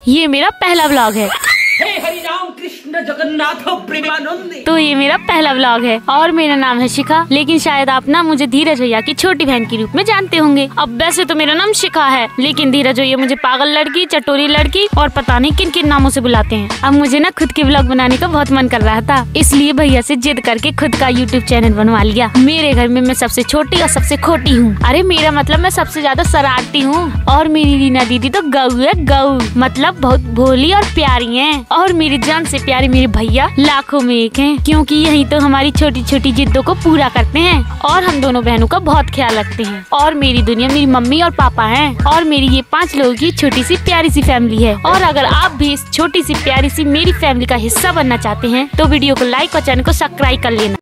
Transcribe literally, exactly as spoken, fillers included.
ये मेरा पहला व्लॉग है। हे हरि राम कृष्ण जगन्नाथ प्रेमानंद। तो ये मेरा पहला व्लॉग है और मेरा नाम है शिखा, लेकिन शायद आप ना मुझे धीरज भैया की छोटी बहन के रूप में जानते होंगे। अब वैसे तो मेरा नाम शिखा है, लेकिन धीरज भैया मुझे पागल लड़की, चटोरी लड़की और पता नहीं किन किन नामों से बुलाते हैं। अब मुझे ना खुद के व्लॉग बनाने का बहुत मन कर रहा था, इसलिए भैया से जिद करके खुद का यूट्यूब चैनल बनवा लिया। मेरे घर में मैं सबसे छोटी और सबसे खोटी हूँ। अरे मेरा मतलब मैं सबसे ज्यादा शरारती हूँ। और मेरी रीना दीदी तो गऊ है, गऊ मतलब बहुत भोली और प्यारी है। और मेरी जान से प्यारे मेरे भैया लाखों में एक हैं, क्योंकि यही तो हमारी छोटी छोटी जिद्दों को पूरा करते हैं और हम दोनों बहनों का बहुत ख्याल रखते हैं। और मेरी दुनिया मेरी मम्मी और पापा हैं और मेरी ये पांच लोगों की छोटी सी प्यारी सी फैमिली है। और अगर आप भी इस छोटी सी प्यारी सी मेरी फैमिली का हिस्सा बनना चाहते हैं तो वीडियो को लाइक और चैनल को सब्सक्राइब कर लेना।